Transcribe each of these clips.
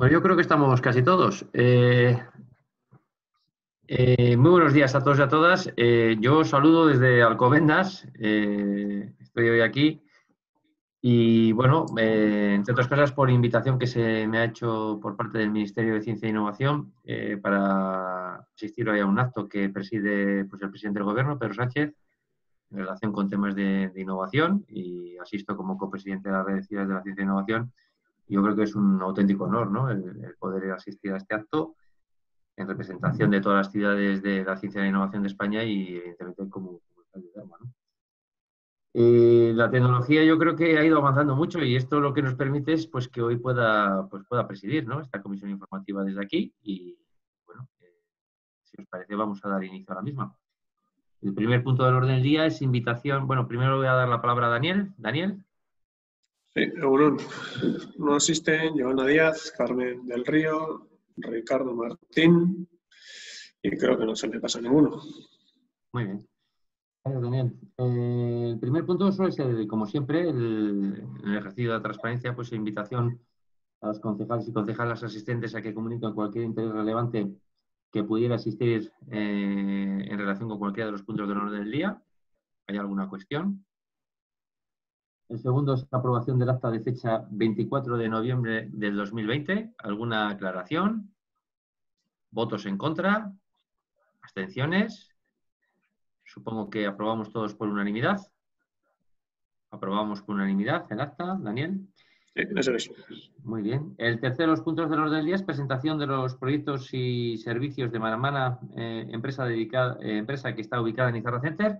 Bueno, yo creo que estamos casi todos. Muy buenos días a todos y a todas. Yo os saludo desde Alcobendas. Estoy hoy aquí y, bueno, entre otras cosas, por invitación que se me ha hecho por parte del Ministerio de Ciencia e Innovación para asistir hoy a un acto que preside pues, el presidente del Gobierno, Pedro Sánchez, en relación con temas de innovación, y asisto como copresidente de la Red de Ciudades de la Ciencia e Innovación. Yo creo que es un auténtico honor, ¿no?, el poder asistir a este acto en representación de todas las ciudades de la ciencia y la innovación de España y, evidentemente, como ayudamos, ¿no? La tecnología yo creo que ha ido avanzando mucho y esto lo que nos permite es pues, que hoy pueda presidir, ¿no?, esta comisión informativa desde aquí y, bueno, si os parece vamos a dar inicio a la misma. El primer punto del orden del día es invitación. Bueno, primero voy a dar la palabra a Daniel. Daniel. Sí, Egunon. No asisten Joana Díaz, Carmen del Río, Ricardo Martín y creo que no se me pasa ninguno. Muy bien. Gracias, Daniel. El primer punto suele ser, como siempre, el ejercicio de la transparencia, pues invitación a los concejales y concejalas asistentes a que comuniquen cualquier interés relevante que pudiera existir en relación con cualquiera de los puntos del orden del día. ¿Hay alguna cuestión? El segundo es la aprobación del acta de fecha 24 de noviembre del 2020. ¿Alguna aclaración? ¿Votos en contra? ¿Abstenciones? Supongo que aprobamos todos por unanimidad. Aprobamos por unanimidad el acta, Daniel. Sí, eso es. Muy bien. El tercero de los puntos del orden del día es presentación de los proyectos y servicios de Manamana, empresa que está ubicada en Izarra Center.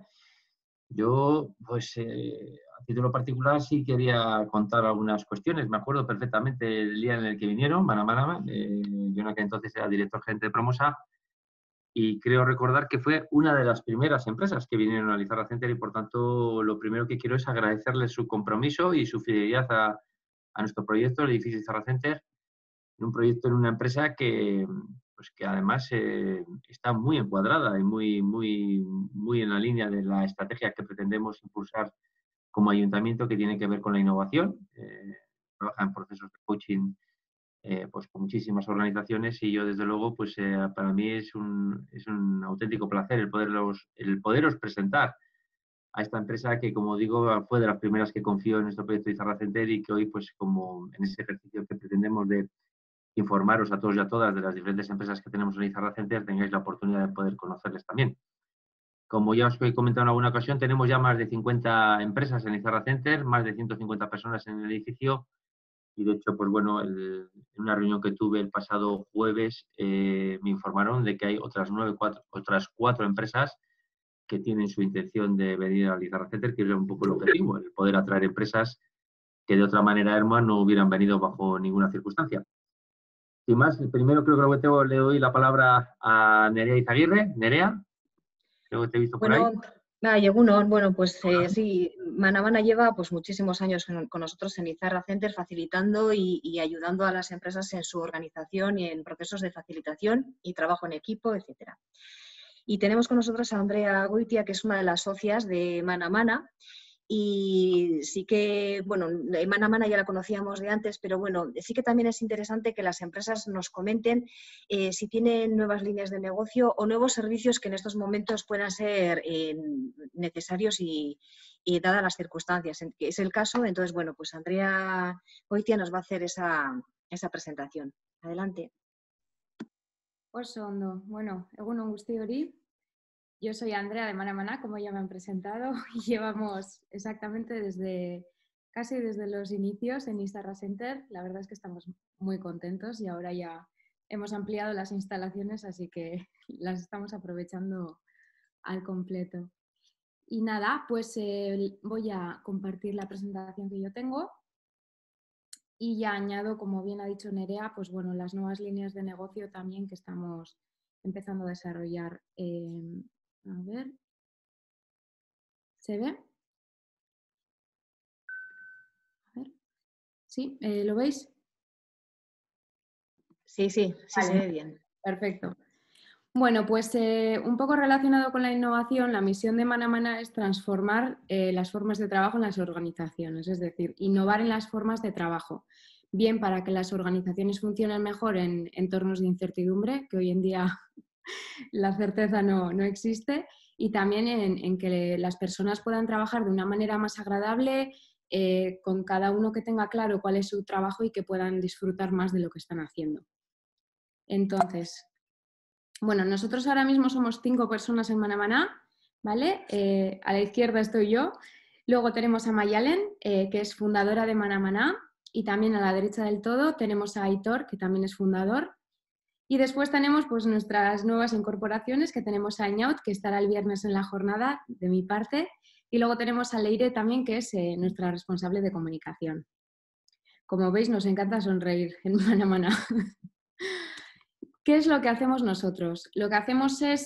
Yo, pues, a título particular, sí quería contar algunas cuestiones. Me acuerdo perfectamente el día en el que vinieron, Manamana. Yo en aquel entonces era director gerente de Promosa y creo recordar que fue una de las primeras empresas que vinieron a Izarra Center y, por tanto, lo primero que quiero es agradecerles su compromiso y su fidelidad a nuestro proyecto, el edificio Izarra Center, un proyecto en una empresa que, pues que además está muy encuadrada y muy en la línea de la estrategia que pretendemos impulsar como ayuntamiento, que tiene que ver con la innovación. Trabaja en procesos de coaching pues con muchísimas organizaciones y yo, desde luego, pues para mí es un auténtico placer el poderos presentar a esta empresa que, como digo, fue de las primeras que confió en nuestro proyecto de Izarra Center y que hoy, pues como en ese ejercicio que pretendemos de informaros a todos y a todas de las diferentes empresas que tenemos en Izarra Center, tengáis la oportunidad de poder conocerles también. Como ya os he comentado en alguna ocasión, tenemos ya más de 50 empresas en Izarra Center, más de 150 personas en el edificio y, de hecho, pues bueno, en una reunión que tuve el pasado jueves me informaron de que hay otras cuatro empresas que tienen su intención de venir al Izarra Center, que es un poco el objetivo, el poder atraer empresas que de otra manera, Herman, no hubieran venido bajo ninguna circunstancia. Sin más, primero creo que le doy la palabra a Nerea Izaguirre. Nerea, creo que te he visto por ahí. Bueno, pues sí, Manamana lleva pues muchísimos años con nosotros en Izarra Center, facilitando y ayudando a las empresas en su organización y en procesos de facilitación y trabajo en equipo, etcétera. Y tenemos con nosotros a Andrea Goitia, que es una de las socias de Manamana. Y sí que, bueno, Manamana ya la conocíamos de antes, pero bueno, sí que también es interesante que las empresas nos comenten si tienen nuevas líneas de negocio o nuevos servicios que en estos momentos puedan ser necesarios y dadas las circunstancias. Es el caso, entonces, bueno, pues Andrea Goitia nos va a hacer esa presentación. Adelante. Oso ondo. Bueno, egunon guztiori. Yo soy Andrea de Manamana, como ya me han presentado, y llevamos exactamente casi desde los inicios en Izarra Center. La verdad es que estamos muy contentos y ahora ya hemos ampliado las instalaciones, así que las estamos aprovechando al completo. Y nada, pues voy a compartir la presentación que yo tengo y ya añado, como bien ha dicho Nerea, pues bueno, las nuevas líneas de negocio también que estamos empezando a desarrollar. A ver, ¿se ve? A ver, ¿sí? ¿Lo veis? Sí, vale. Se ve bien. Perfecto. Bueno, pues un poco relacionado con la innovación, la misión de Manamana es transformar las formas de trabajo en las organizaciones, es decir, innovar en las formas de trabajo. bien para que las organizaciones funcionen mejor en entornos de incertidumbre, que hoy en día la certeza no existe, y también en que las personas puedan trabajar de una manera más agradable, con cada uno que tenga claro cuál es su trabajo y que puedan disfrutar más de lo que están haciendo. Entonces, bueno, nosotros ahora mismo somos 5 personas en Manamaná, ¿vale? A la izquierda estoy yo. Luego tenemos a Mayalen, que es fundadora de Manamaná, y también a la derecha del todo tenemos a Aitor, que también es fundador. Y después tenemos pues nuestras nuevas incorporaciones, que tenemos a Iñaut, que estará el viernes en la jornada de mi parte, y luego tenemos a Leire también, que es nuestra responsable de comunicación. Como veis, nos encanta sonreír en Manamaná. ¿Qué es lo que hacemos nosotros? Lo que hacemos es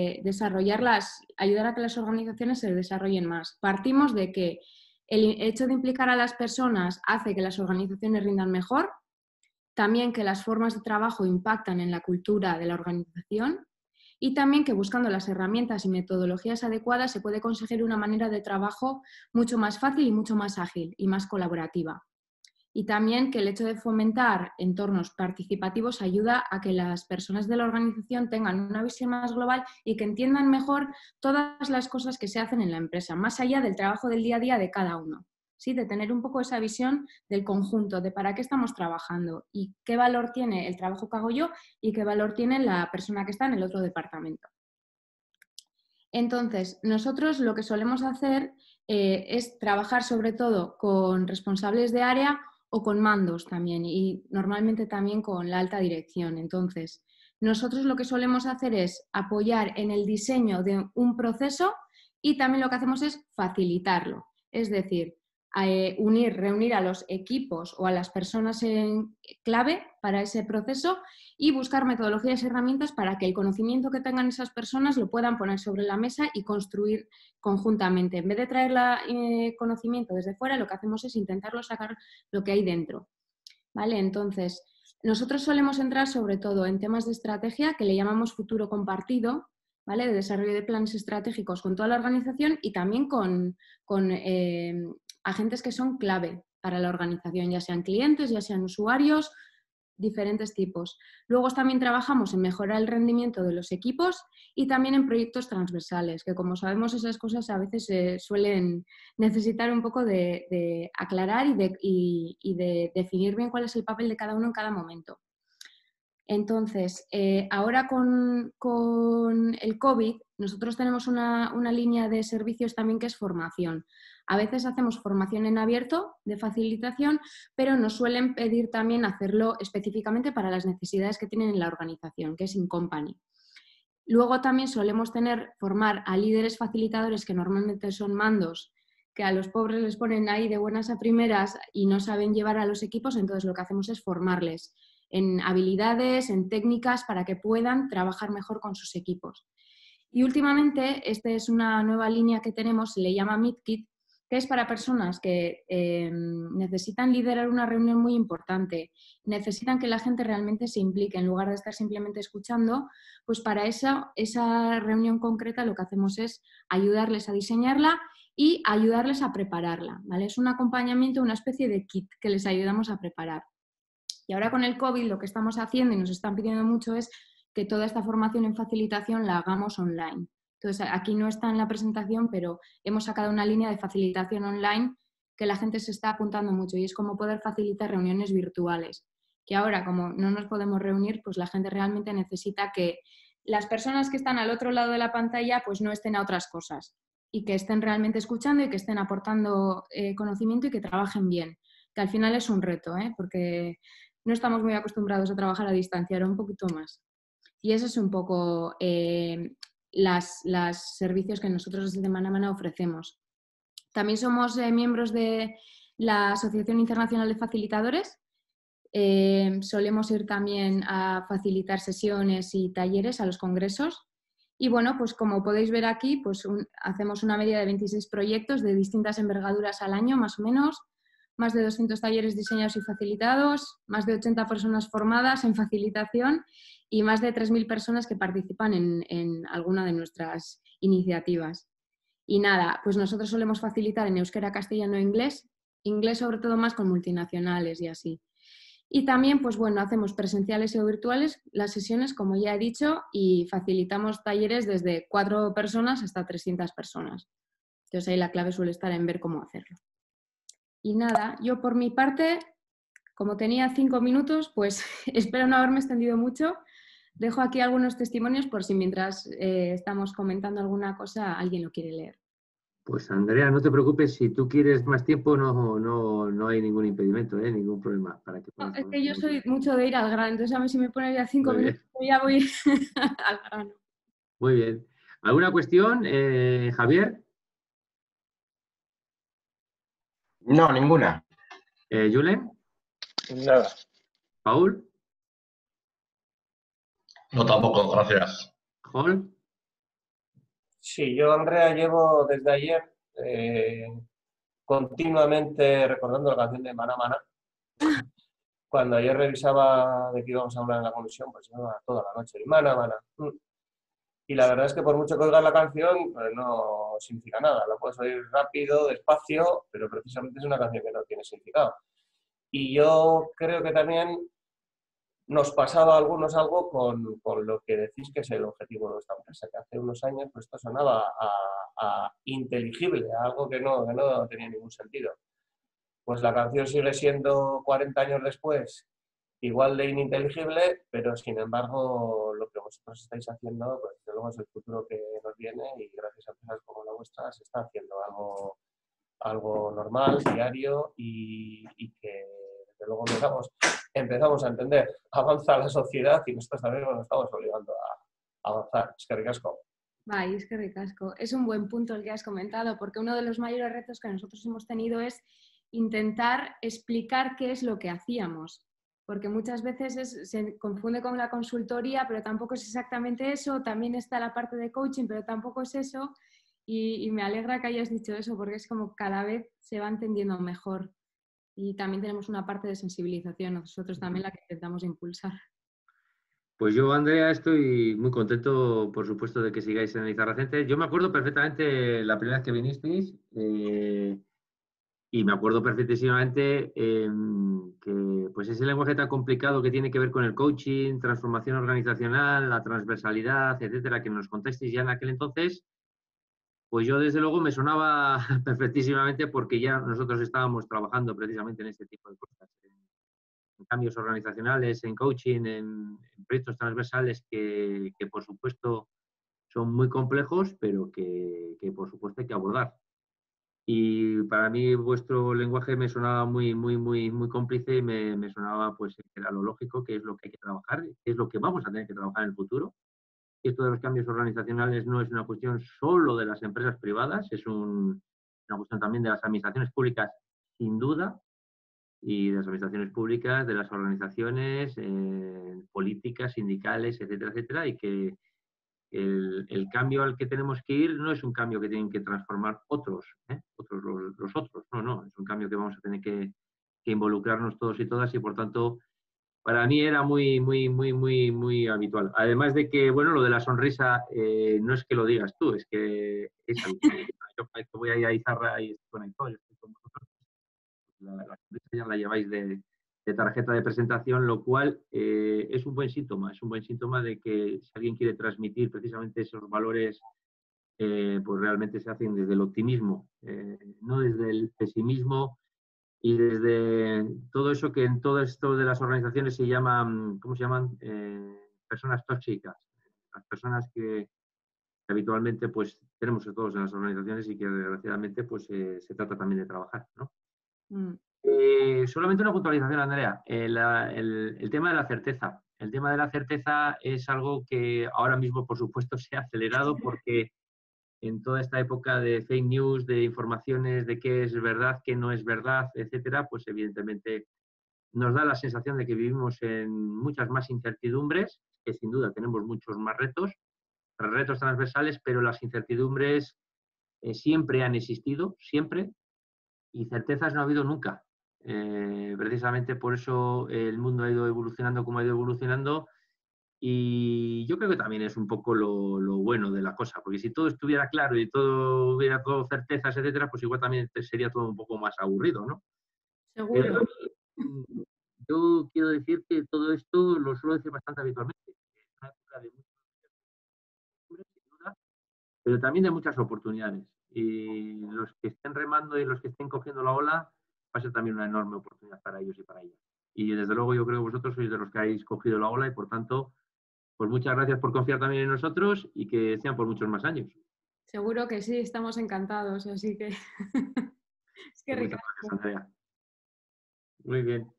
ayudar a que las organizaciones se desarrollen más. Partimos de que el hecho de implicar a las personas hace que las organizaciones rindan mejor, también que las formas de trabajo impactan en la cultura de la organización y también que buscando las herramientas y metodologías adecuadas se puede conseguir una manera de trabajo mucho más fácil y mucho más ágil y más colaborativa. Y también que el hecho de fomentar entornos participativos ayuda a que las personas de la organización tengan una visión más global y que entiendan mejor todas las cosas que se hacen en la empresa, más allá del trabajo del día a día de cada uno. ¿Sí? De tener un poco esa visión del conjunto, de para qué estamos trabajando y qué valor tiene el trabajo que hago yo y qué valor tiene la persona que está en el otro departamento. Entonces, nosotros lo que solemos hacer es trabajar sobre todo con responsables de área o con mandos también y normalmente también con la alta dirección. Entonces, nosotros lo que solemos hacer es apoyar en el diseño de un proceso y también lo que hacemos es facilitarlo. Es decir, reunir a los equipos o a las personas en clave para ese proceso y buscar metodologías y herramientas para que el conocimiento que tengan esas personas lo puedan poner sobre la mesa y construir conjuntamente. En vez de traer conocimiento desde fuera, lo que hacemos es intentarlo sacar lo que hay dentro. ¿Vale? Entonces, nosotros solemos entrar sobre todo en temas de estrategia que le llamamos futuro compartido, ¿vale? De desarrollo de planes estratégicos con toda la organización y también con agentes que son clave para la organización, ya sean clientes, ya sean usuarios, diferentes tipos. Luego también trabajamos en mejorar el rendimiento de los equipos y también en proyectos transversales, que como sabemos esas cosas a veces suelen necesitar un poco de aclarar y de definir bien cuál es el papel de cada uno en cada momento. Entonces, ahora con el COVID, nosotros tenemos una línea de servicios también que es formación. A veces hacemos formación en abierto de facilitación, pero nos suelen pedir también hacerlo específicamente para las necesidades que tienen en la organización, que es in company. Luego también solemos formar a líderes facilitadores que normalmente son mandos, que a los pobres les ponen ahí de buenas a primeras y no saben llevar a los equipos, entonces lo que hacemos es formarles en habilidades, en técnicas para que puedan trabajar mejor con sus equipos. Y últimamente, esta es una nueva línea que tenemos, se le llama MeetKit, que es para personas que necesitan liderar una reunión muy importante, necesitan que la gente realmente se implique en lugar de estar simplemente escuchando, pues para esa reunión concreta lo que hacemos es ayudarles a diseñarla y ayudarles a prepararla, ¿vale? Es un acompañamiento, una especie de kit que les ayudamos a preparar. Y ahora con el COVID lo que estamos haciendo y nos están pidiendo mucho es que toda esta formación en facilitación la hagamos online. Entonces, aquí no está en la presentación, pero hemos sacado una línea de facilitación online que la gente se está apuntando mucho y es como poder facilitar reuniones virtuales. Que ahora, como no nos podemos reunir, pues la gente realmente necesita que las personas que están al otro lado de la pantalla pues no estén a otras cosas y que estén realmente escuchando y que estén aportando conocimiento y que trabajen bien. Que al final es un reto, porque no estamos muy acostumbrados a trabajar a distancia, ahora un poquito más. Y eso es un poco los servicios que nosotros desde Manamaná ofrecemos. También somos miembros de la Asociación Internacional de Facilitadores. Solemos ir también a facilitar sesiones y talleres a los congresos. Y bueno, pues como podéis ver aquí, pues hacemos una media de 26 proyectos de distintas envergaduras al año, más o menos. Más de 200 talleres diseñados y facilitados, más de 80 personas formadas en facilitación y más de 3.000 personas que participan en alguna de nuestras iniciativas. Y nada, pues nosotros solemos facilitar en euskera, castellano e inglés sobre todo más con multinacionales y así. Y también, pues bueno, hacemos presenciales o virtuales las sesiones, como ya he dicho, y facilitamos talleres desde 4 personas hasta 300 personas. Entonces ahí la clave suele estar en ver cómo hacerlo. Y nada, yo por mi parte, como tenía 5 minutos, pues espero no haberme extendido mucho. Dejo aquí algunos testimonios por si mientras estamos comentando alguna cosa alguien lo quiere leer. Pues Andrea, no te preocupes, si tú quieres más tiempo no hay ningún impedimento, ningún problema para que No, puedas es hablar. que yo soy mucho de ir al grano, entonces a mí si me pone ya 5 Muy minutos, bien, yo ya voy al grano. muy bien. ¿Alguna cuestión, Javier? No, ninguna. ¿Julen? Nada. ¿Paul? No, tampoco, gracias. ¿Hall? Sí, yo, Andrea, llevo desde ayer continuamente recordando la canción de Maná Maná. Cuando ayer revisaba de qué íbamos a hablar en la comisión, pues llevaba toda la noche. Y Maná Maná. Y la verdad es que por mucho que oigas la canción, pues no significa nada. La puedes oír rápido, despacio, pero precisamente es una canción que no tiene significado. Y yo creo que también nos pasaba a algunos algo con lo que decís que es el objetivo de nuestra empresa, que hace unos años pues, esto sonaba a inteligible, a algo que no tenía ningún sentido. Pues la canción sigue siendo 40 años después igual de ininteligible, pero sin embargo lo que vosotros estáis haciendo, pues desde luego es el futuro que nos viene y gracias a empresas como la vuestra se está haciendo algo normal, diario y que desde luego empezamos a entender. Avanza la sociedad y nosotros también nos estamos obligando a avanzar. Es que ricasco. Ay, es que ricasco. Es un buen punto el que has comentado, porque uno de los mayores retos que nosotros hemos tenido es intentar explicar qué es lo que hacíamos. Porque muchas veces se confunde con la consultoría, pero tampoco es exactamente eso. También está la parte de coaching, pero tampoco es eso. Y me alegra que hayas dicho eso, porque es como cada vez se va entendiendo mejor. Y también tenemos una parte de sensibilización, nosotros también la que intentamos impulsar. Pues yo, Andrea, estoy muy contento, por supuesto, de que sigáis en Izarracente. Yo me acuerdo perfectamente la primera vez que vinisteis y me acuerdo perfectísimamente que pues ese lenguaje tan complicado que tiene que ver con el coaching, transformación organizacional, la transversalidad, etcétera, que nos contasteis ya en aquel entonces, pues yo desde luego me sonaba perfectísimamente porque ya nosotros estábamos trabajando precisamente en este tipo de cosas, en cambios organizacionales, en coaching, en proyectos transversales que por supuesto son muy complejos, pero que por supuesto hay que abordar. Y para mí vuestro lenguaje me sonaba muy cómplice y me sonaba pues que era lo lógico, que es lo que hay que trabajar, que es lo que vamos a tener que trabajar en el futuro. Y esto de los cambios organizacionales no es una cuestión solo de las empresas privadas, es una cuestión también de las administraciones públicas, sin duda, y de las administraciones públicas, de las organizaciones políticas, sindicales, etcétera, etcétera, y que el cambio al que tenemos que ir no es un cambio que tienen que transformar otros, los otros, no, es un cambio que vamos a tener que involucrarnos todos y todas y por tanto para mí era muy habitual. Además de que, bueno, lo de la sonrisa no es que lo digas tú, es que es habitual. Yo cada vez que voy ahí a Izarra y estoy conectado, yo estoy con vosotros, la sonrisa ya la lleváis de tarjeta de presentación, lo cual es un buen síntoma de que si alguien quiere transmitir precisamente esos valores, pues realmente se hacen desde el optimismo, no desde el pesimismo y desde todo eso que en todo esto de las organizaciones se llaman, ¿cómo se llaman? Personas tóxicas, las personas que habitualmente pues tenemos todos en las organizaciones y que desgraciadamente pues se trata también de trabajar, ¿no? Solamente una puntualización, Andrea. El tema de la certeza. El tema de la certeza es algo que ahora mismo, por supuesto, se ha acelerado porque en toda esta época de fake news, de informaciones de qué es verdad, qué no es verdad, etcétera, pues evidentemente nos da la sensación de que vivimos en muchas más incertidumbres, que sin duda tenemos muchos más retos transversales, pero las incertidumbres siempre han existido, siempre, y certezas no ha habido nunca. Precisamente por eso el mundo ha ido evolucionando como ha ido evolucionando y yo creo que también es un poco lo bueno de la cosa, porque si todo estuviera claro y todo hubiera todo certezas, etcétera, pues igual también sería todo un poco más aburrido, ¿no? Seguro. yo quiero decir que todo esto lo suelo decir bastante habitualmente. Es una época de muchas incertidumbres, sin duda, pero también de muchas oportunidades. Y los que estén remando y los que estén cogiendo la ola, va a ser también una enorme oportunidad para ellos y para ellas. Y desde luego yo creo que vosotros sois de los que habéis cogido la ola y por tanto, pues muchas gracias por confiar también en nosotros y que sean por muchos más años. Seguro que sí, estamos encantados, así que... Es que Pues muchas ricasco. gracias, Andrea. Muy bien.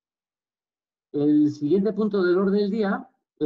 El siguiente punto del orden del día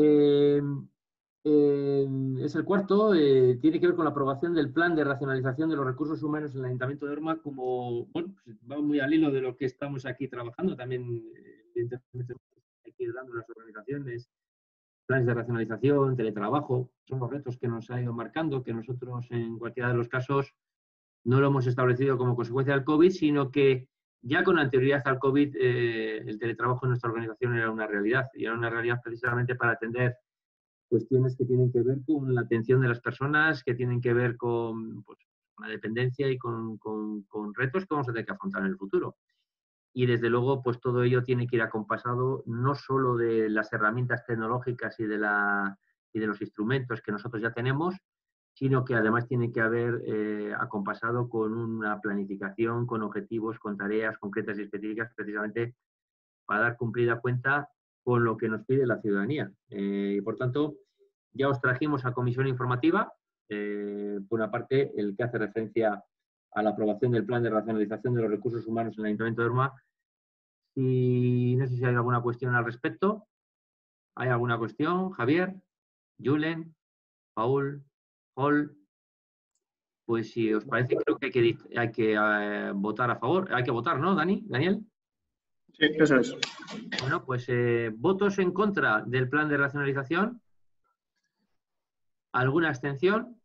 es el cuarto, tiene que ver con la aprobación del plan de racionalización de los recursos humanos en el Ayuntamiento de Orma, como, bueno, pues va muy al hilo de lo que estamos aquí trabajando. También, evidentemente, hay que ir dando las organizaciones, planes de racionalización, teletrabajo, son los retos que nos ha ido marcando, que nosotros en cualquiera de los casos no lo hemos establecido como consecuencia del COVID, sino que ya con anterioridad al COVID el teletrabajo en nuestra organización era una realidad, y era una realidad precisamente para atender cuestiones que tienen que ver con la atención de las personas, que tienen que ver con, pues, la dependencia y con retos que vamos a tener que afrontar en el futuro. Y desde luego, pues todo ello tiene que ir acompasado no solo de las herramientas tecnológicas y de los instrumentos que nosotros ya tenemos, sino que además tiene que haber acompasado con una planificación, con objetivos, con tareas concretas y específicas, precisamente para dar cumplida cuenta con lo que nos pide la ciudadanía. Y por tanto, ya os trajimos a comisión informativa, por una parte, el que hace referencia a la aprobación del plan de racionalización de los recursos humanos en el Ayuntamiento de Orma. Y no sé si hay alguna cuestión al respecto. ¿Hay alguna cuestión? Javier, Julen, Paul, Paul. Pues si os parece, creo que hay que votar a favor. Hay que votar, ¿no, Daniel? Sí, eso es. Bueno, pues votos en contra del plan de racionalización. ¿Alguna abstención?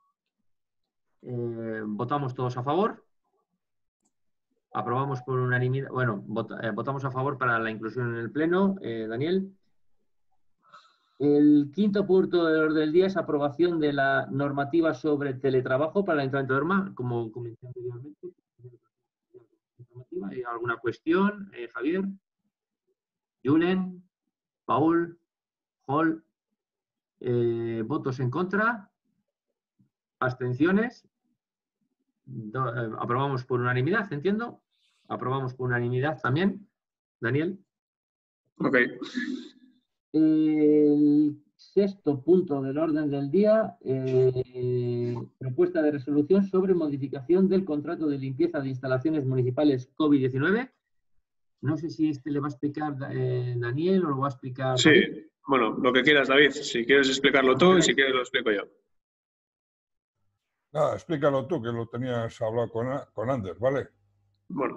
Votamos todos a favor. Aprobamos por unanimidad. Bueno, votamos a favor para la inclusión en el Pleno. Daniel. El quinto punto del orden del día es aprobación de la normativa sobre teletrabajo para el Ayuntamiento de Orma, como comenté anteriormente. ¿Hay alguna cuestión? Javier, Julen, Paul, Hall, votos en contra, abstenciones. Aprobamos por unanimidad, entiendo. Aprobamos por unanimidad también. Daniel. Ok. El sexto punto del orden del día, propuesta de resolución sobre modificación del contrato de limpieza de instalaciones municipales COVID-19. No sé si este le va a explicar Daniel o lo va a explicar. Sí, David. bueno, lo que quieras, David. Si quieres explicarlo tú y si quieres lo explico yo. Nada, explícalo tú, que lo tenías hablado con Ander, ¿vale? Bueno,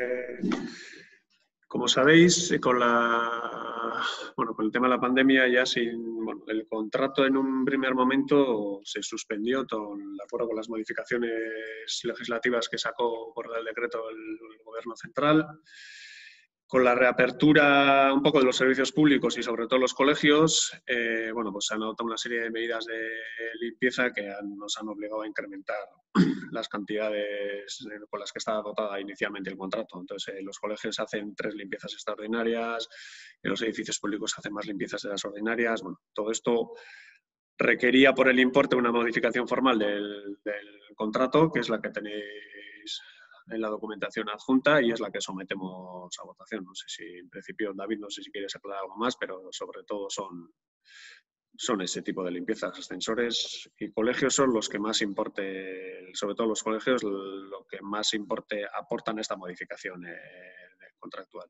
como sabéis, con el tema de la pandemia, ya el contrato en un primer momento se suspendió de acuerdo con las modificaciones legislativas que sacó por el decreto el Gobierno central. Con la reapertura un poco de los servicios públicos y sobre todo los colegios, pues se han adoptado una serie de medidas de limpieza que nos han obligado a incrementar las cantidades con las que estaba dotada inicialmente el contrato. Entonces, los colegios hacen 3 limpiezas extraordinarias, en los edificios públicos hacen más limpiezas de las ordinarias. Bueno, todo esto requería por el importe una modificación formal del contrato, que es la que tenéis en la documentación adjunta y es la que sometemos a votación. No sé si, en principio, David, no sé si quieres aclarar algo más, pero sobre todo son ese tipo de limpiezas. Ascensores y colegios son los que más importe, sobre todo los colegios, lo que más importe aportan esta modificación contractual.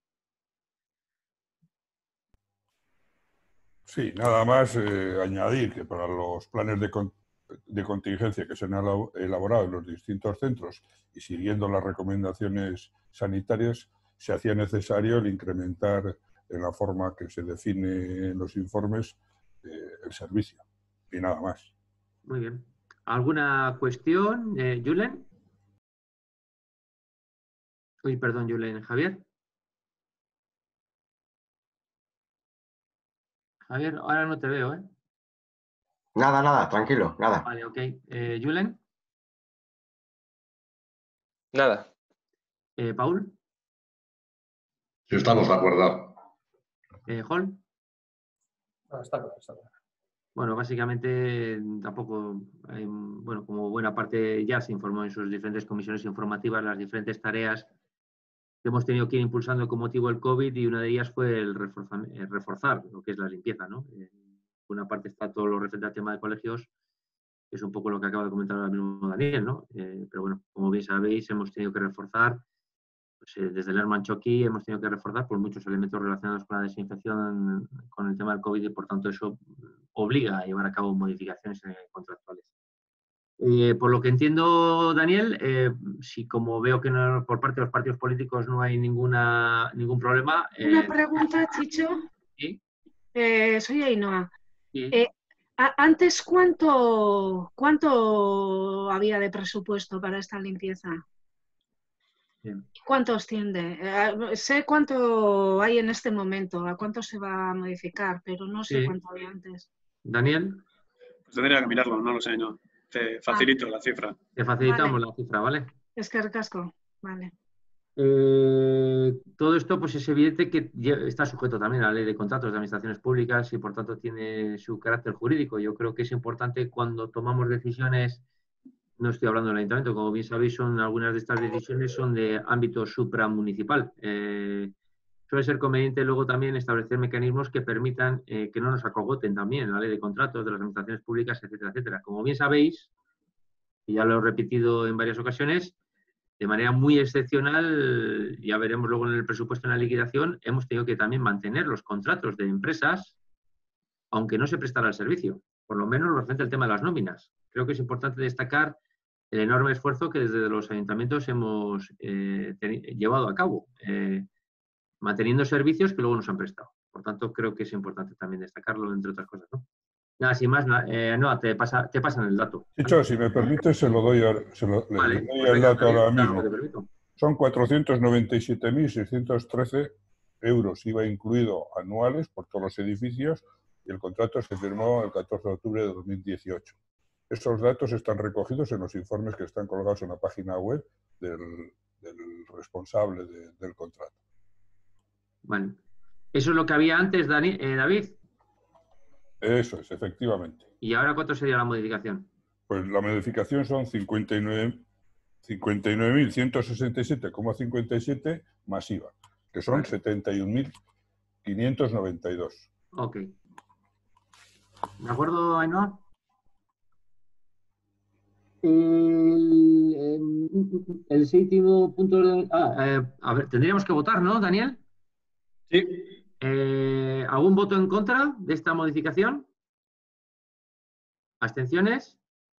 Sí, nada más añadir que para los planes de contingencia que se han elaborado en los distintos centros y siguiendo las recomendaciones sanitarias, se hacía necesario el incrementar en la forma que se define en los informes el servicio. Y nada más. Muy bien. ¿Alguna cuestión, Julen? Uy, perdón, Julen. ¿Javier? Javier, ahora no te veo, ¿eh? Nada, tranquilo, nada. Vale, ok. ¿Julen? Nada. ¿Paul? Sí, estamos de acuerdo. Hall. No, está claro, está claro. Bueno, básicamente tampoco, bueno, como buena parte ya se informó en sus diferentes comisiones informativas, las diferentes tareas que hemos tenido que ir impulsando con motivo del COVID, y una de ellas fue el reforzar lo que es la limpieza, ¿no? Por una parte está todo lo referente al tema de colegios, que es un poco lo que acaba de comentar ahora mismo Daniel, ¿no? Pero bueno, como bien sabéis, hemos tenido que reforzar, pues, desde el Herman Choqui hemos tenido que reforzar por muchos elementos relacionados con la desinfección, con el tema del COVID, y por tanto eso obliga a llevar a cabo modificaciones contractuales. Por lo que entiendo, Daniel, si como veo que no, por parte de los partidos políticos no hay ningún problema... Una pregunta, Chicho. ¿Sí? Soy Ainhoa. Sí. Antes, ¿cuánto había de presupuesto para esta limpieza? Bien. ¿Cuánto asciende? Sé cuánto hay en este momento, a cuánto se va a modificar, pero no sé cuánto había antes. Daniel. Pues tendría que mirarlo, no lo sé, no. Te facilito la cifra. Te facilitamos la cifra, ¿vale? Es que recasco, vale. Todo esto pues es evidente que está sujeto también a la ley de contratos de administraciones públicas y por tanto tiene su carácter jurídico. Yo creo que es importante cuando tomamos decisiones, no estoy hablando del ayuntamiento, como bien sabéis, algunas de estas decisiones son de ámbito supramunicipal. Suele ser conveniente luego también establecer mecanismos que permitan que no nos acogoten también la ley de contratos de las administraciones públicas, etcétera, etcétera. Como bien sabéis, y ya lo he repetido en varias ocasiones, de manera muy excepcional, ya veremos luego en el presupuesto, en la liquidación, hemos tenido que también mantener los contratos de empresas, aunque no se prestara el servicio, por lo menos referente al tema de las nóminas. Creo que es importante destacar el enorme esfuerzo que desde los ayuntamientos hemos llevado a cabo, manteniendo servicios que luego nos han prestado. Por tanto, creo que es importante también destacarlo, entre otras cosas, ¿no? Nada, sin más, no, te pasan el dato. Chicho, si me permite, se lo doy, Vale, le doy el dato ahora mismo. Claro, son 497.613 euros, IVA incluido, anuales por todos los edificios, y el contrato se firmó el 14 de octubre de 2018. Estos datos están recogidos en los informes que están colgados en la página web del responsable del contrato. Bueno, ¿eso es lo que había antes, David? Eso es, efectivamente. ¿Y ahora cuánto sería la modificación? Pues la modificación son 59.167,57 más IVA, que son 71.592. Ok. ¿De acuerdo, Ainhoa? El séptimo punto de... a ver, tendríamos que votar, ¿no, Daniel? Sí. ¿Algún voto en contra de esta modificación? ¿Abstenciones?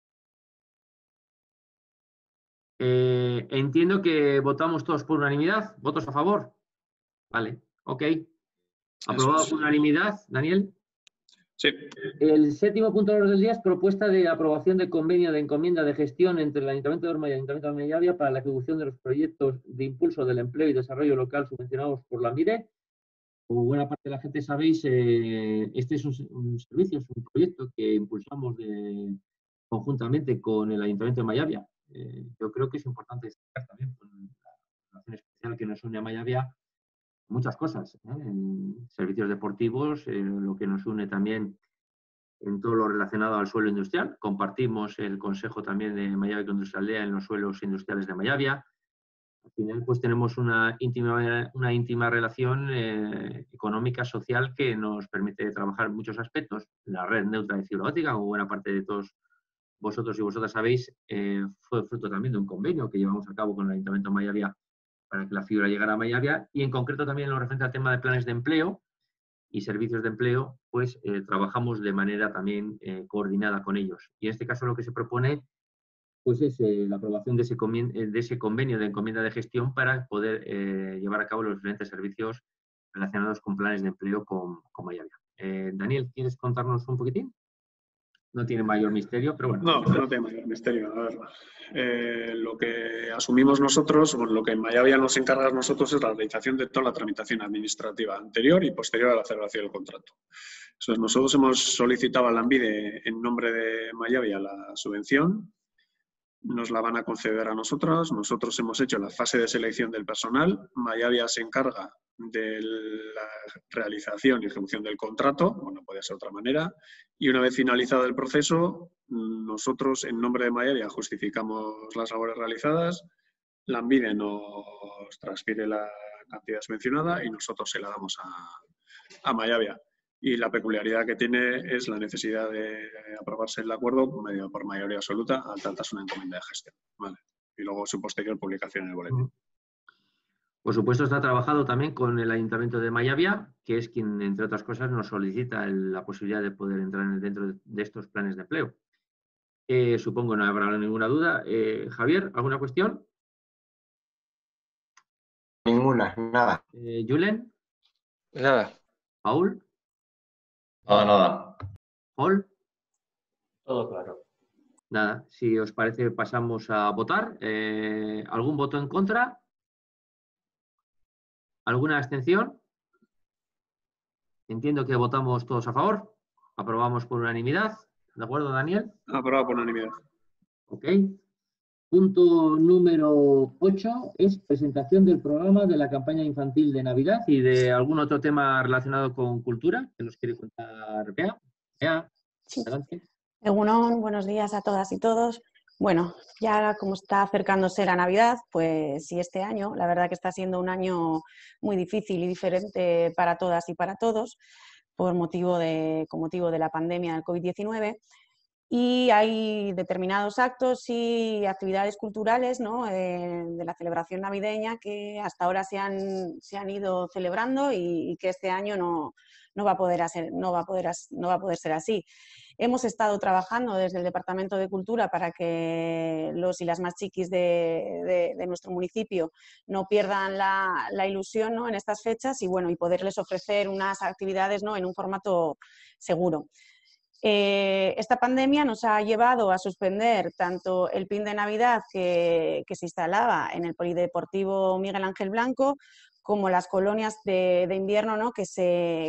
Entiendo que votamos todos por unanimidad. ¿Votos a favor? Vale, ok. ¿Aprobado por unanimidad, Daniel? Sí. El séptimo punto de orden del día es propuesta de aprobación de convenio de encomienda de gestión entre el Ayuntamiento de Orma y el Ayuntamiento de Mellavia para la ejecución de los proyectos de impulso del empleo y desarrollo local subvencionados por la MIDE. Como buena parte de la gente sabéis, este es un servicio, es un proyecto que impulsamos conjuntamente con el Ayuntamiento de Mellavia. Yo creo que es importante destacar también con la relación especial que nos une a Mellavia muchas cosas, en servicios deportivos, lo que nos une también en todo lo relacionado al suelo industrial. Compartimos el consejo también de Mellavia Industrialdea en los suelos industriales de Mellavia. Al final, pues tenemos una íntima relación económica, social, que nos permite trabajar en muchos aspectos. La red neutra de fibra óptica, como buena parte de todos vosotros y vosotras sabéis, fue fruto también de un convenio que llevamos a cabo con el Ayuntamiento de Mellavia para que la fibra llegara a Mellavia, y en concreto también en lo referente al tema de planes de empleo y servicios de empleo, pues trabajamos de manera también coordinada con ellos. Y en este caso lo que se propone pues es la aprobación de ese convenio de encomienda de gestión para poder llevar a cabo los diferentes servicios relacionados con planes de empleo con Mellavia. Daniel, ¿quieres contarnos un poquitín? No tiene mayor misterio, pero bueno. No tiene mayor misterio. A ver, lo que asumimos nosotros, lo que en Mellavia nos encarga a nosotros es la realización de toda la tramitación administrativa anterior y posterior a la celebración del contrato. Entonces, nosotros hemos solicitado a la ANVIDE en nombre de Mellavia la subvención, nos la van a conceder a nosotros hemos hecho la fase de selección del personal, Mellavia se encarga de la realización y ejecución del contrato, no puede ser de otra manera, y una vez finalizado el proceso, nosotros en nombre de Mayavia justificamos las labores realizadas, Lanbide nos transfiere la cantidad mencionada y nosotros se la damos a Mayavia. Y la peculiaridad que tiene es la necesidad de aprobarse el acuerdo por mayoría absoluta al tratarse una encomienda de gestión. ¿Vale? Y luego su posterior publicación en el boletín. Por supuesto, está trabajado también con el Ayuntamiento de Mayavia, que es quien, entre otras cosas, nos solicita la posibilidad de poder entrar dentro de estos planes de empleo. Supongo que no habrá ninguna duda. Javier, ¿alguna cuestión? Ninguna, nada. ¿Julen? Nada. ¿Paul? Nada. ¿Paul? Todo claro. Nada, si os parece pasamos a votar. ¿Algún voto en contra? ¿Alguna abstención? Entiendo que votamos todos a favor. Aprobamos por unanimidad. ¿De acuerdo, Daniel? Aprobado por unanimidad. Ok. Punto número 8 es presentación del programa de la campaña infantil de Navidad y de algún otro tema relacionado con cultura que nos quiere contar Bea. Bea, adelante. Egunon, buenos días a todas y todos. Bueno, ya como está acercándose la Navidad, pues sí, este año, la verdad que está siendo un año muy difícil y diferente para todas y para todos, con motivo de la pandemia del COVID-19. Y hay determinados actos y actividades culturales, ¿no?, de la celebración navideña que hasta ahora se han ido celebrando y que este año no va a poder ser así. Hemos estado trabajando desde el Departamento de Cultura para que los y las más chiquis de nuestro municipio no pierdan la ilusión, ¿no?, en estas fechas y, bueno, y poderles ofrecer unas actividades, ¿no?, en un formato seguro. Esta pandemia nos ha llevado a suspender tanto el pin de Navidad que se instalaba en el Polideportivo Miguel Ángel Blanco como las colonias de invierno, ¿no?, que se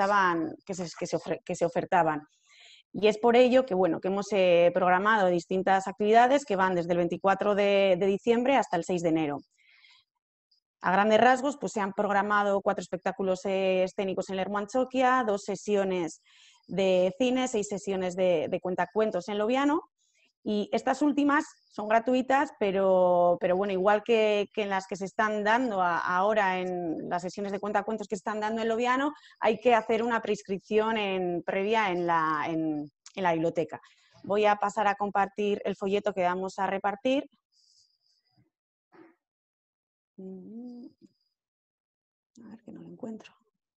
ofertaban. Y es por ello que, bueno, que hemos programado distintas actividades que van desde el 24 de diciembre hasta el 6 de enero. A grandes rasgos, pues se han programado 4 espectáculos escénicos en Lermo Antxokia, 2 sesiones de cine, 6 sesiones de cuentacuentos en Loviano, y estas últimas son gratuitas, pero bueno, igual que en las que se están dando ahora en las sesiones de cuentacuentos que se están dando en Loviano, hay que hacer una prescripción previa en la biblioteca. Voy a pasar a compartir el folleto que vamos a repartir. A ver, que no lo encuentro.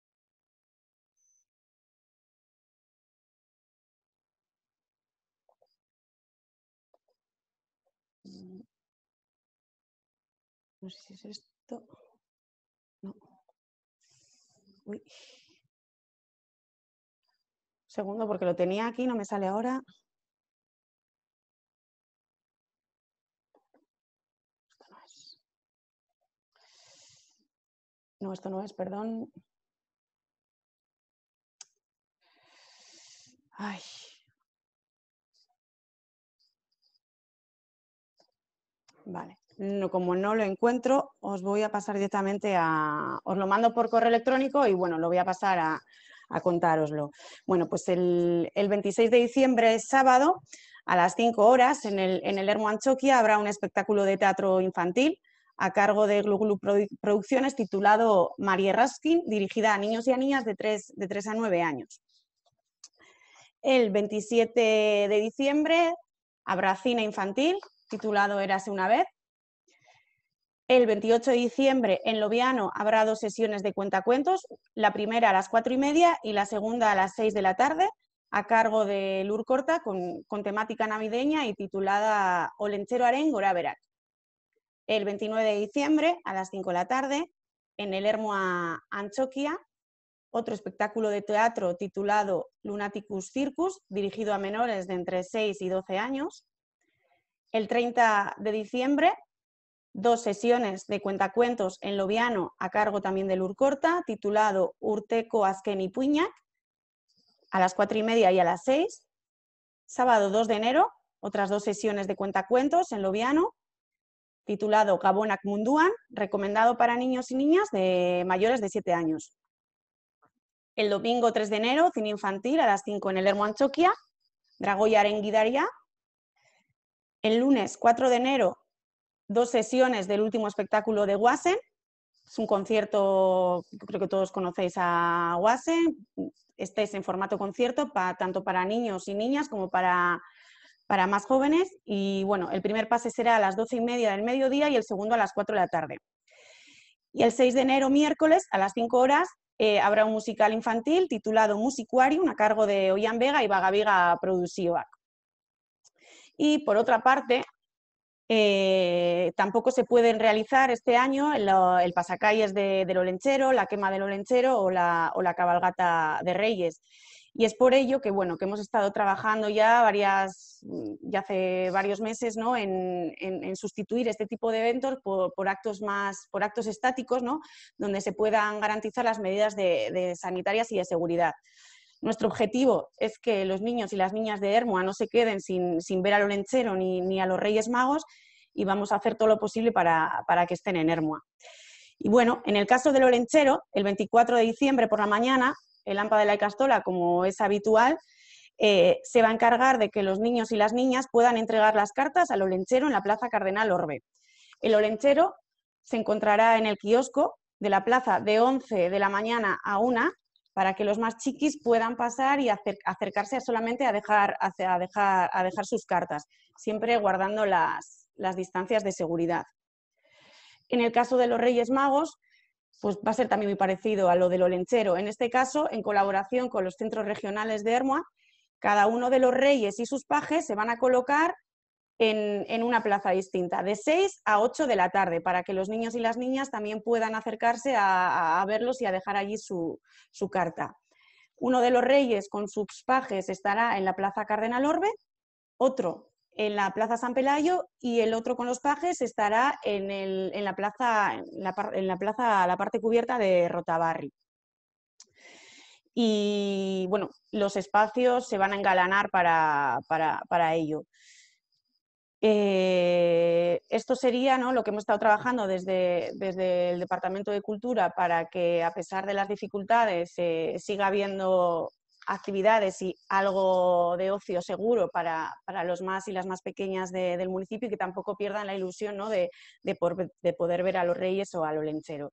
No sé si es esto. No. Uy. Segundo, porque lo tenía aquí, no me sale ahora. Esto no es. No, esto no es, perdón. Ay. Vale. No, como no lo encuentro, os voy a pasar directamente os lo mando por correo electrónico y, bueno, lo voy a pasar a contároslo. Bueno, pues el 26 de diciembre, sábado, a las 5 horas, en el Lermo Antxokia habrá un espectáculo de teatro infantil a cargo de Glu Glu Producciones titulado Marie Raskin, dirigida a niños y a niñas de 3 a 9 años. El 27 de diciembre habrá cine infantil titulado Érase una vez. El 28 de diciembre en Loviano habrá 2 sesiones de cuentacuentos, la primera a las 4:30 y la segunda a las 6 de la tarde, a cargo de Lur Corta, con temática navideña y titulada Olentzero-aren Gorabeherak. El 29 de diciembre a las 5 de la tarde, en el Lermo Antxokia, otro espectáculo de teatro titulado Lunaticus Circus, dirigido a menores de entre 6 y 12 años. El 30 de diciembre, 2 sesiones de cuentacuentos en Loviano, a cargo también de Lur Corta, titulado Urteko Azken Ipuinak, a las 4:30 y a las 6. Sábado 2 de enero, otras 2 sesiones de cuentacuentos en Loviano. titulado Gabonak Munduan, recomendado para niños y niñas de mayores de 7 años. El domingo 3 de enero, cine infantil a las 5 en el Ermo Antxokia, Dragoiaren Gidaria. El lunes 4 de enero, 2 sesiones del último espectáculo de Guasen. Es un concierto, creo que todos conocéis a Guasen. Este es en formato concierto, tanto para niños y niñas como para más jóvenes. Y bueno, el primer pase será a las 12:30 del mediodía y el segundo a las 4 de la tarde. Y el 6 de enero, miércoles, a las 5 horas, habrá un musical infantil titulado Musicuarium, a cargo de Oian Vega y Bagaviga Producioak. Y por otra parte, tampoco se pueden realizar este año el pasacalles del Olentzero, la quema del Olentzero o la cabalgata de Reyes. Y es por ello que, bueno, que hemos estado trabajando ya hace varios meses, ¿no?, en sustituir este tipo de eventos por actos estáticos, ¿no?, donde se puedan garantizar las medidas de sanitarias y de seguridad. Nuestro objetivo es que los niños y las niñas de Ermua no se queden sin ver al Olentzero ni a los Reyes Magos, y vamos a hacer todo lo posible para que estén en Ermua. Y bueno, en el caso del Olentzero, el 24 de diciembre por la mañana, el AMPA de la Ikastola, como es habitual, se va a encargar de que los niños y las niñas puedan entregar las cartas al Olentzero en la Plaza Cardenal Orbe. El Olentzero se encontrará en el kiosco de la plaza de 11 de la mañana a 1, para que los más chiquis puedan pasar y acercarse solamente a dejar sus cartas, siempre guardando las distancias de seguridad. En el caso de los Reyes Magos, pues va a ser también muy parecido a lo del Olentzero. En este caso, en colaboración con los centros regionales de Ermua, cada uno de los reyes y sus pajes se van a colocar en una plaza distinta, de 6 a 8 de la tarde, para que los niños y las niñas también puedan acercarse a verlos y a dejar allí su carta. Uno de los reyes con sus pajes estará en la Plaza Cardenal Orbe, otro en la Plaza San Pelayo y el otro con los pajes estará en la parte cubierta de Rotabarri. Y bueno, los espacios se van a engalanar para ello. Esto sería, ¿no?, lo que hemos estado trabajando desde el Departamento de Cultura para que, a pesar de las dificultades, siga habiendo actividades y algo de ocio seguro para los más y las más pequeñas del municipio, y que tampoco pierdan la ilusión, ¿no?, de poder ver a los Reyes o al Olentzero.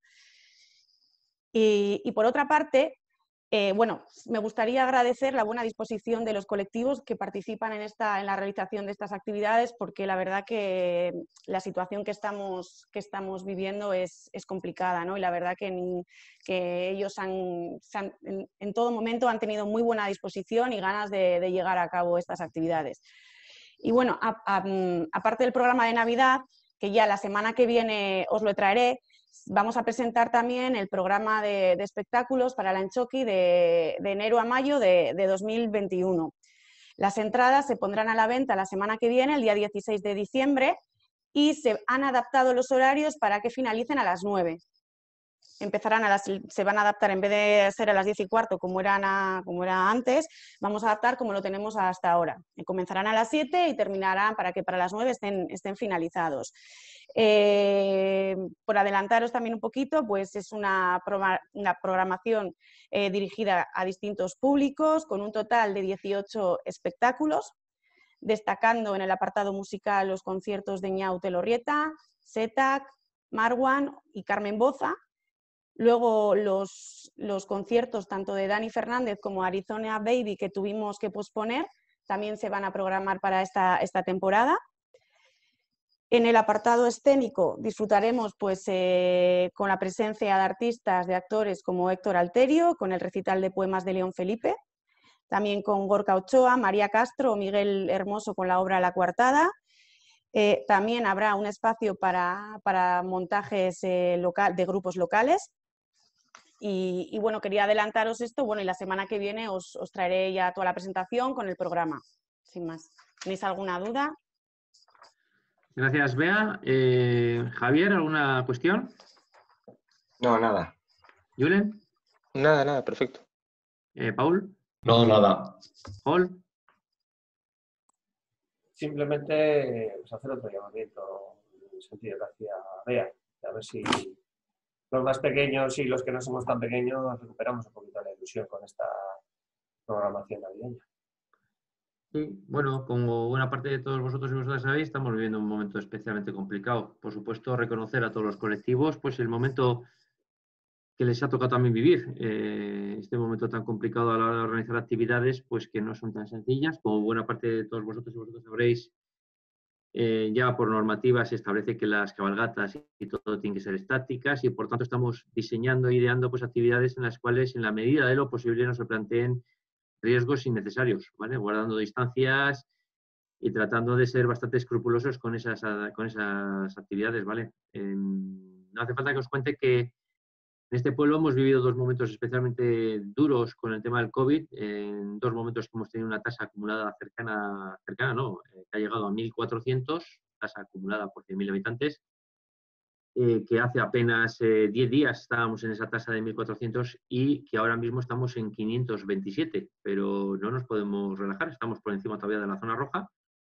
Y por otra parte, bueno, me gustaría agradecer la buena disposición de los colectivos que participan en la realización de estas actividades, porque la verdad que la situación que estamos viviendo es complicada, ¿no? Y la verdad que ellos en todo momento han tenido muy buena disposición y ganas de llegar a cabo estas actividades. Y bueno, aparte del programa de Navidad, que ya la semana que viene os lo traeré, vamos a presentar también el programa de espectáculos para la Antxoki de enero a mayo de 2021. Las entradas se pondrán a la venta la semana que viene, el día 16 de diciembre, y se han adaptado los horarios para que finalicen a las 9. Se van a adaptar, en vez de ser a las 10:15 como era antes, vamos a adaptar como lo tenemos hasta ahora. Comenzarán a las 7 y terminarán para que para las 9 estén finalizados. Por adelantaros también un poquito, pues es una programación dirigida a distintos públicos, con un total de 18 espectáculos, destacando en el apartado musical los conciertos de Ñau Telorrieta, Setac, Marwan y Carmen Boza. Luego los conciertos tanto de Dani Fernández como Arizona Baby, que tuvimos que posponer, también se van a programar para esta temporada. En el apartado escénico disfrutaremos pues, con la presencia de artistas, de actores como Héctor Alterio, con el recital de poemas de León Felipe, también con Gorka Ochoa, María Castro o Miguel Hermoso con la obra La Coartada. También habrá un espacio para montajes de grupos locales. Y bueno, quería adelantaros esto, bueno, y la semana que viene os traeré ya toda la presentación con el programa, sin más. ¿Tenéis alguna duda? Gracias, Bea. Javier, ¿alguna cuestión? No, nada. ¿Julen? Nada, perfecto. ¿Paul? No, nada. ¿Paul? Simplemente pues, hacer otro llamamiento el sentido que hacía Bea. A ver si los más pequeños y los que no somos tan pequeños recuperamos un poquito la ilusión con esta programación navideña. Sí, bueno, como buena parte de todos vosotros y vosotras sabéis, estamos viviendo un momento especialmente complicado. Por supuesto, reconocer a todos los colectivos, pues el momento que les ha tocado también vivir, este momento tan complicado a la hora de organizar actividades, pues que no son tan sencillas. Como buena parte de todos vosotros y vosotros sabréis, ya por normativa se establece que las cabalgatas y todo tienen que ser estáticas y por tanto estamos diseñando e ideando pues, actividades en las cuales en la medida de lo posible no se planteen riesgos innecesarios, ¿vale? Guardando distancias y tratando de ser bastante escrupulosos con esas actividades, ¿vale? No hace falta que os cuente que en este pueblo hemos vivido dos momentos especialmente duros con el tema del COVID, en dos momentos que hemos tenido una tasa acumulada cercana no, que ha llegado a 1.400, tasa acumulada por 100.000 habitantes, que hace apenas 10 días estábamos en esa tasa de 1.400 y que ahora mismo estamos en 527, pero no nos podemos relajar, estamos por encima todavía de la zona roja.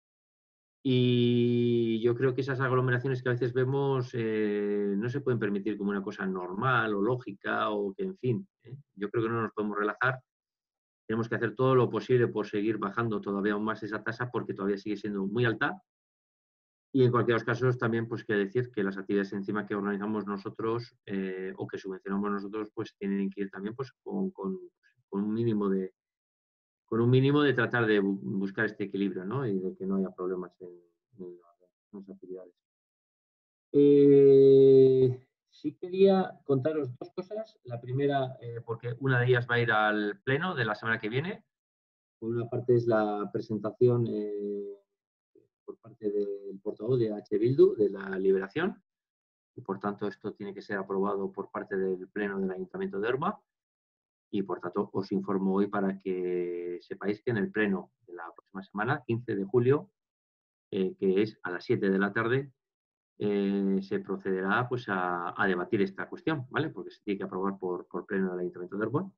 Y yo creo que esas aglomeraciones que a veces vemos no se pueden permitir como una cosa normal o lógica o que, en fin, yo creo que no nos podemos relajar. Tenemos que hacer todo lo posible por seguir bajando todavía aún más esa tasa porque todavía sigue siendo muy alta. Y en cualquier caso también pues que decir que las actividades encima que organizamos nosotros o que subvencionamos nosotros pues tienen que ir también pues con un mínimo de tratar de buscar este equilibrio, ¿no? Y de que no haya problemas en las actividades. Sí quería contaros dos cosas. La primera, porque una de ellas va a ir al pleno de la semana que viene. Por una parte es la presentación por parte del portavoz de H. Bildu, de la Liberación, y por tanto esto tiene que ser aprobado por parte del pleno del Ayuntamiento de Orba. Y por tanto os informo hoy para que sepáis que en el pleno de la próxima semana, 15 de julio, que es a las 7 de la tarde, se procederá pues, a debatir esta cuestión, ¿vale? Porque se tiene que aprobar por pleno del Ayuntamiento de Orba.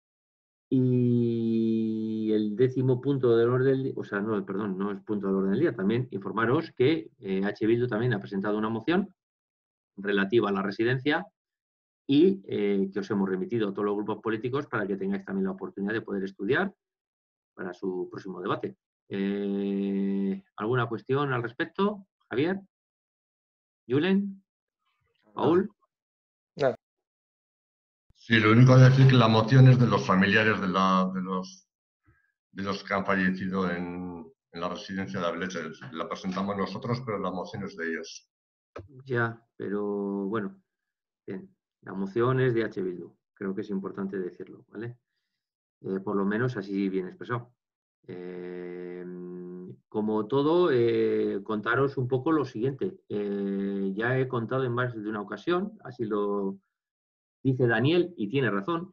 Y el 10º punto del orden del día, o sea, no, perdón, no es punto del orden del día, también informaros que H. Bildu también ha presentado una moción relativa a la residencia y que os hemos remitido a todos los grupos políticos para que tengáis también la oportunidad de poder estudiar para su próximo debate. ¿Alguna cuestión al respecto? Javier, Julen, Paul. Nada. Sí, lo único que decir que la moción es de los familiares de los que han fallecido en la residencia de Abeleche. La presentamos nosotros, pero la moción es de ellos. Ya, pero bueno, bien. La moción es de H. Bildu. Creo que es importante decirlo, ¿vale? Por lo menos así bien expresado. Como todo, contaros un poco lo siguiente. Ya he contado en más de una ocasión, así lo dice Daniel, y tiene razón.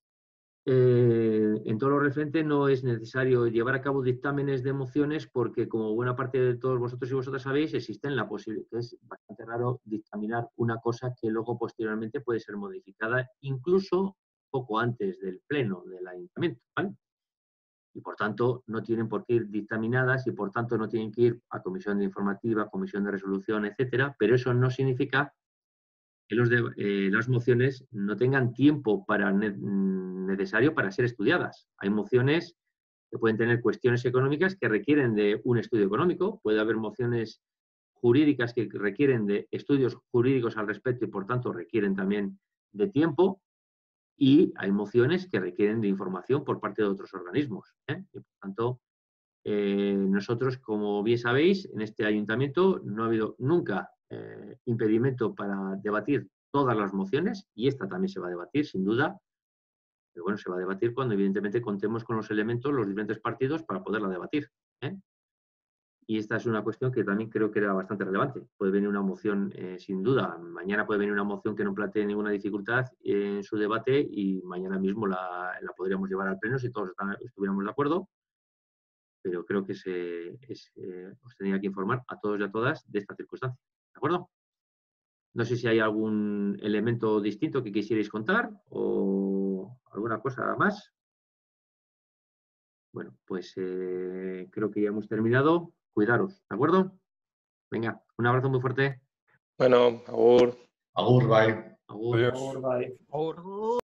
En todo lo referente no es necesario llevar a cabo dictámenes de mociones porque, como buena parte de todos vosotros y vosotras sabéis, existen la posibilidad, que es bastante raro dictaminar una cosa que luego posteriormente puede ser modificada, incluso poco antes del pleno del ayuntamiento, ¿vale? Y por tanto no tienen por qué ir dictaminadas y por tanto no tienen que ir a comisión de informativa, comisión de resolución, etcétera, pero eso no significa que las mociones no tengan tiempo necesario para ser estudiadas. Hay mociones que pueden tener cuestiones económicas que requieren de un estudio económico, puede haber mociones jurídicas que requieren de estudios jurídicos al respecto y por tanto requieren también de tiempo, y hay mociones que requieren de información por parte de otros organismos. Y por tanto, nosotros, como bien sabéis, en este ayuntamiento no ha habido nunca impedimento para debatir todas las mociones, y esta también se va a debatir, sin duda, pero bueno, se va a debatir cuando evidentemente contemos con los elementos, los diferentes partidos, para poderla debatir. Y esta es una cuestión que también creo que era bastante relevante. Puede venir una moción, sin duda, mañana puede venir una moción que no plantee ninguna dificultad en su debate y mañana mismo la podríamos llevar al pleno si todos estuviéramos de acuerdo. Pero creo que os tenía que informar a todos y a todas de esta circunstancia. ¿De acuerdo? No sé si hay algún elemento distinto que quisierais contar o alguna cosa más. Bueno, pues creo que ya hemos terminado. Cuidaros, ¿de acuerdo? Venga, un abrazo muy fuerte. Bueno, agur. Agur, bye. Agur. Adiós. Agur, bye. Agur.